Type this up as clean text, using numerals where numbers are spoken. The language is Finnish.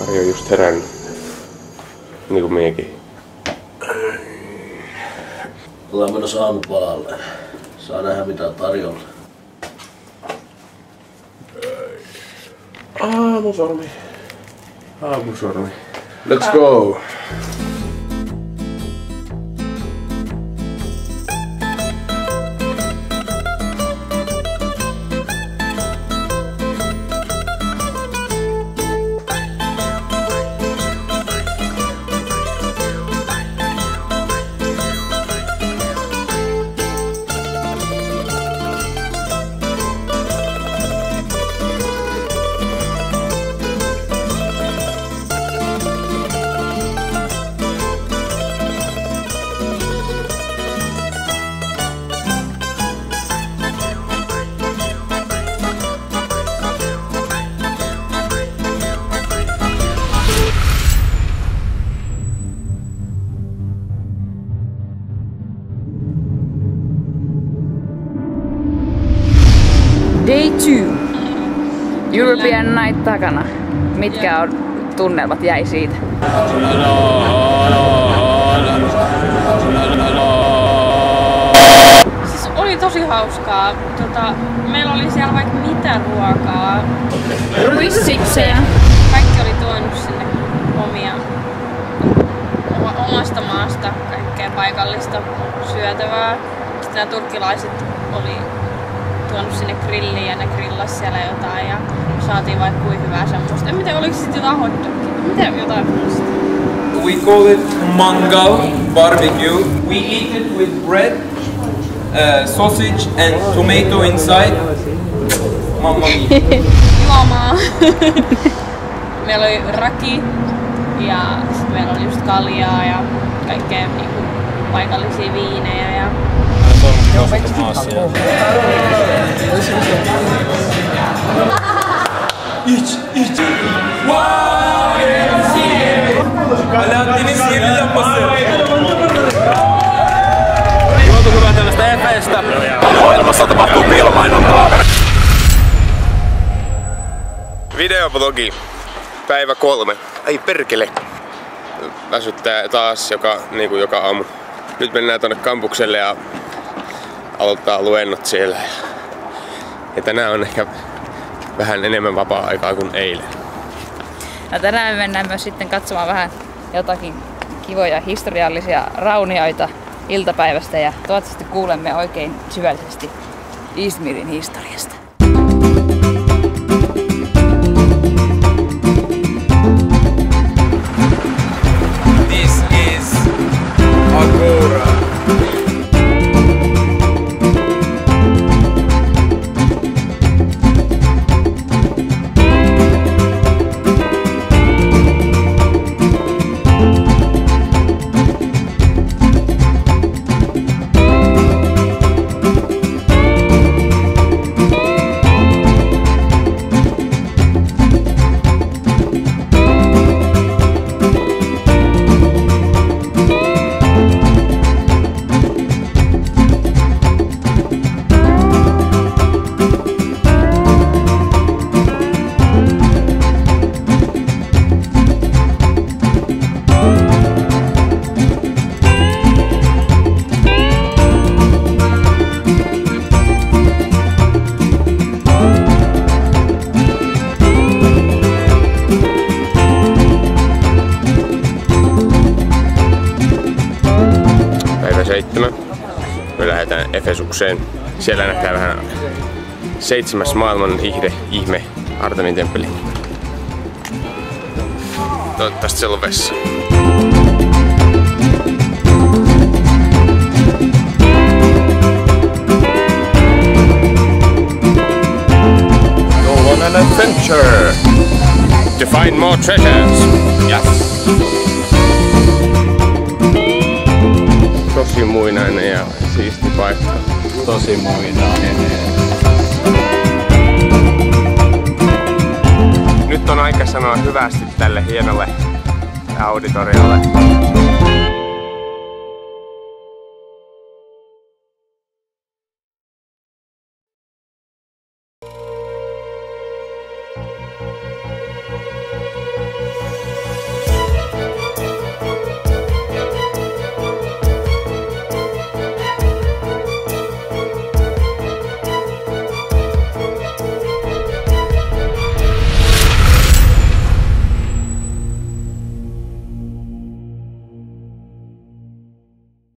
Ari on just herännyt. Niin kuin miekin. Ollaan menossa aamupalalle. Saa nähdä mitä on tarjolla. Aamusormi. Aamusormi. Let's go! Day 2. European Night takana. Mitkä on tunnelmat jäi siitä? Siis oli tosi hauskaa. Meillä oli siellä vaikka mitä ruokaa. Ruissipsejä. Kaikki oli tuonut sinne omasta maasta kaikkea paikallista syötävää. Sitten nämä turkkilaiset oli tuonut sinne grilliin ja ne grillas siellä jotain ja saatiin vaikka kuin hyvää semmoista. En tiedä, oliko sit jotain hotdogia? Mitä jotain muista? We call it mangal barbecue. We eat it with bread, sausage and tomato inside. Mamma mia. Juomaa. Meillä oli raki ja sit meillä oli just kaljaa ja kaikkea niinku paikallisia viinejä ja İç. Alaaddin'in sihirli lambası. Juontuiko vähän tällaista efeistä? Ohjelmassa tapahtuu piilomainontaa. Videoblogi. Päivä 3. Ai perkele. Väsyttää taas niinku joka aamu. Nyt mennään tonne kampukselle ja aloittaa luennot siellä. Ja tänään on ehkä vähän enemmän vapaa-aikaa kuin eilen. Ja tänään me mennään myös sitten katsomaan vähän jotakin kivoja historiallisia raunioita iltapäivästä ja toivottavasti kuulemme oikein syvällisesti Izmirin historiasta. This is Agora. Me lähdetään Efesukseen. Siellä nähdään vähän 7. maailman ihme Artemin temppeli. Toivottavasti siellä on vessa. Go on an adventure to find more treasures. Yes. Tosi muinainen ja siisti paikka. Tosi muinainen. Nyt on aika sanoa hyvästi tälle hienolle auditoriolle.